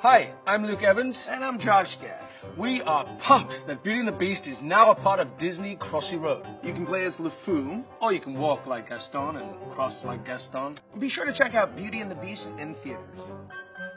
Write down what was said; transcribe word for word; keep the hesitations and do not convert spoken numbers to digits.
Hi, I'm Luke Evans. And I'm Josh Gad. We are pumped that Beauty and the Beast is now a part of Disney Crossy Road. You can play as LeFou. Or you can walk like Gaston and cross like Gaston. Be sure to check out Beauty and the Beast in theaters.